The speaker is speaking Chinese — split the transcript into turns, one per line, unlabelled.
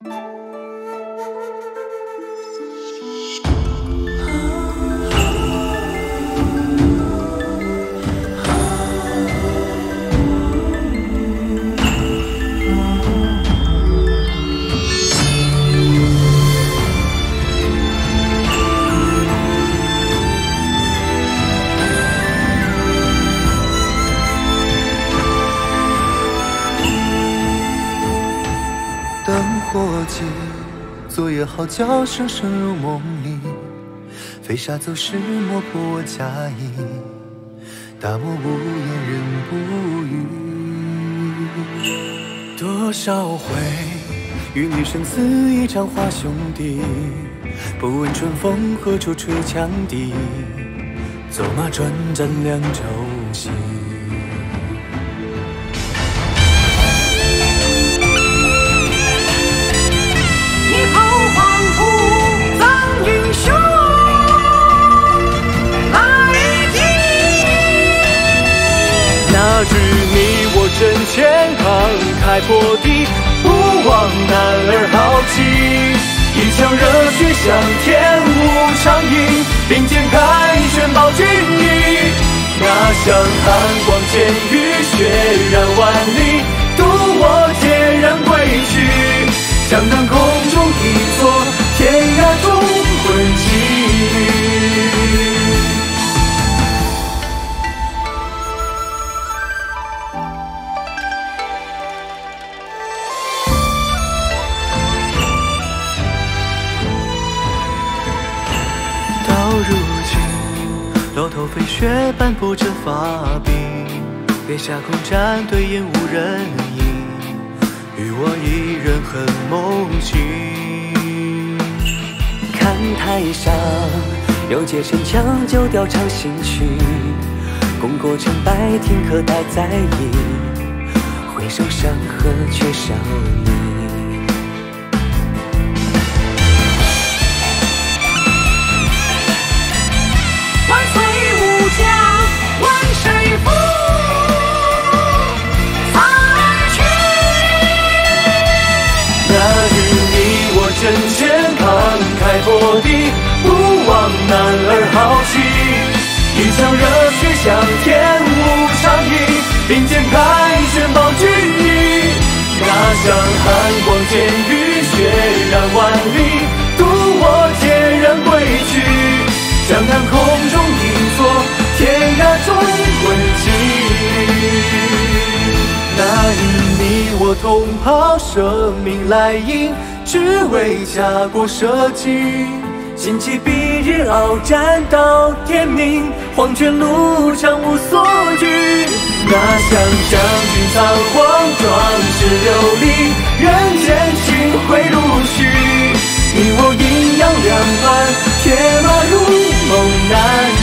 灯火尽，昨夜号角声声入梦里，飞沙走石磨破我假意，大漠无言人不语。多少回与你生死一场花兄弟，不问春风何处吹羌笛，走马转战两朝夕。那句你我真前慷慨破地，不忘男儿豪气。一腔热血向天舞长吟，并肩凯旋报君意。那向寒光剑雨，血染万里，渡我孑然归去。江南空中一座，天涯中魂寄予。如今楼头飞雪斑驳着发鬓，月下空战对眼无人影，余我一人恨梦境。看台上有结神枪，就调唱新曲，功过成败听可待在意，回首山河却少你。真前慷慨破地，不忘男儿豪气。一腔热血向天舞长吟，并肩凯旋报君意。那向寒光剑雨，血染万里，渡我孑然归去。江南空中一座，天涯中魂寄予。那日你我同袍，舍命来迎，只为家国社稷。旌旗蔽日鏖战到天明，黄泉路长无所惧。那向将军仓皇，壮士流离，人间清辉如许。你我阴阳两端，铁马如梦难。